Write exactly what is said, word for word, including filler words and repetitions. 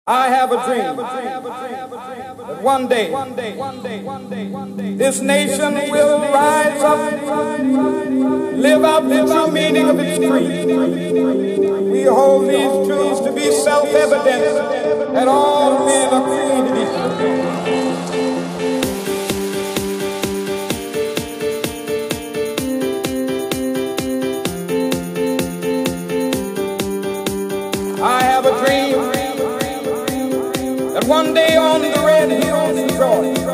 I have a dream that one day this nation will rise up, live out the true meaning of its creed. We hold these truths to be self-evident that all men are created equal. I have a dream that one day on the red hills of Georgia